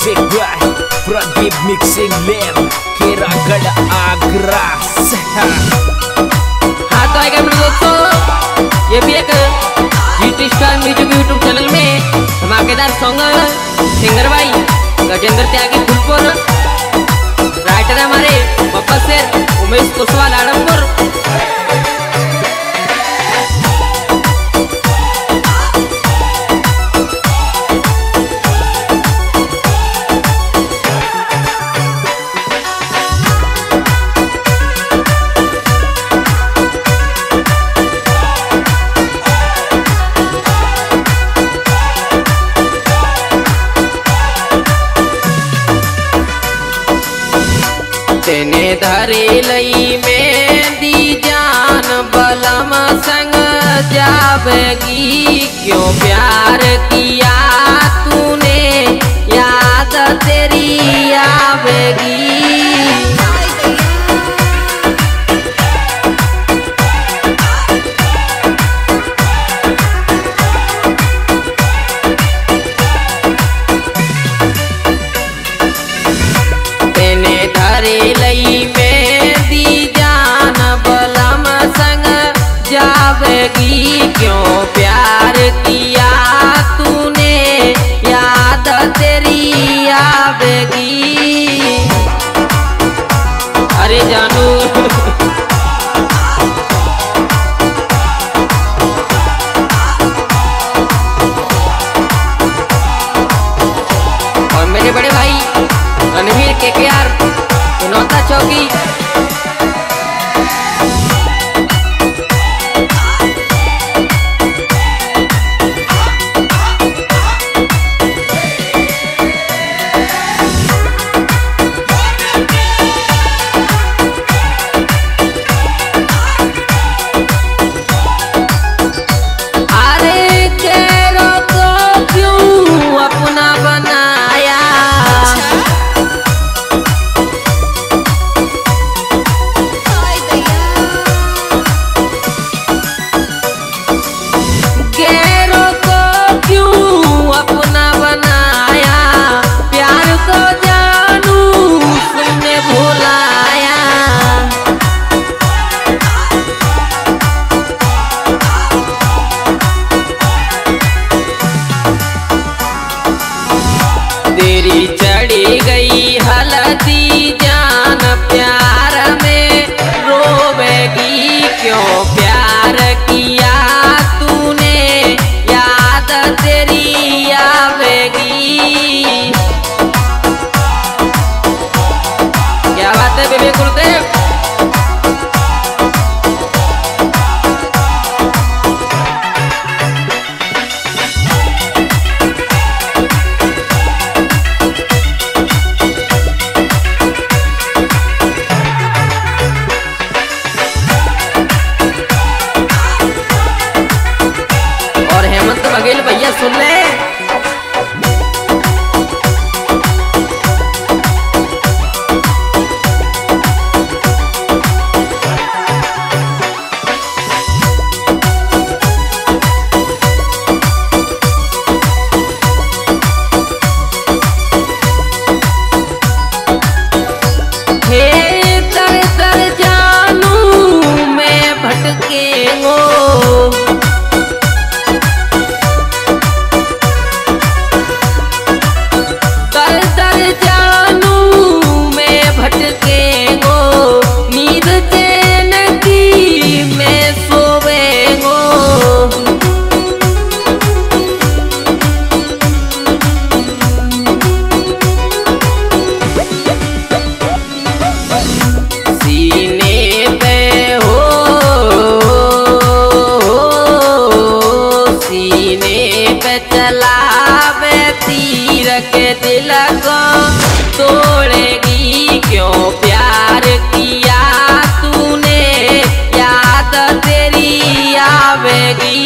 Music by Pradeep mixing lab Keragarh Agra. हाँ तो आएगा मेरे दोस्तों, ये भी एक GT star music YouTube channel में धमाकेदार सॉन्ग सिंगर भाई गजेंद्र त्यागी फुलपुर, राइटर हमारे बप्पा शेर उमेश कुशवाहा आडमपुर। तेने धरे लई मेहंदी जान बलम संग जावेगी, क्यों प्यार किया तूने याद तेरी आवेगी। जावेगी, क्यों प्यार किया तूने याद तेरी आवेगी। अरे जानू और मेरे बड़े भाई रणवीर केकेआर इनौता चौकी। तेरी चढ़ी गई हल्दी जान प्यार में रोवेगी, क्यों प्यार किया तूने याद तेरी आवेगी। क्या बात है बेबी गुरुदेव। भैया सुन ले, हे दर दर जानू मैं भटके हो, चलावे तीर के दिल को तोड़ेगी, क्यों प्यार किया तूने याद तेरी आवेगी।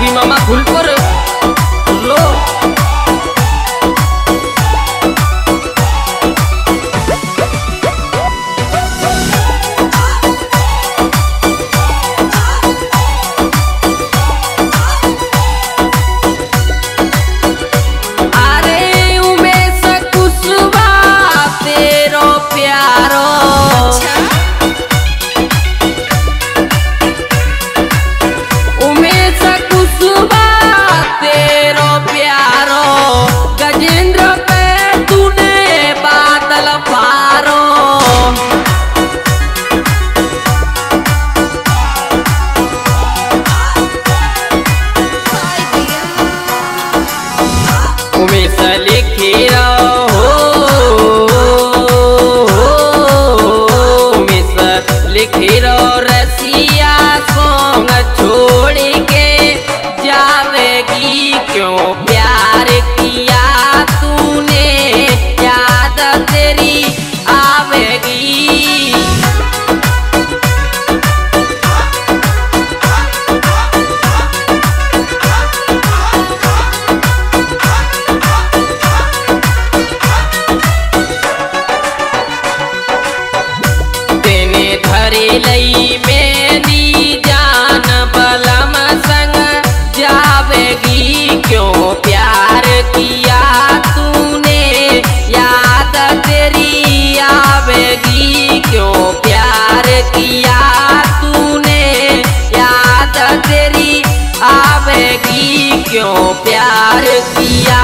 रवि मामा फूलपुर लो। उमेश लिखे रसिया सोंग छोड़ के जावेगी क्यों प्यार किया तूने याद तेरी आवेगी। लई मेरी जान बलम संग जावेगी क्यों प्यार किया तूने याद तेरी आवेगी क्यों प्यार किया तूने याद तेरी आवेगी क्यों प्यार किया।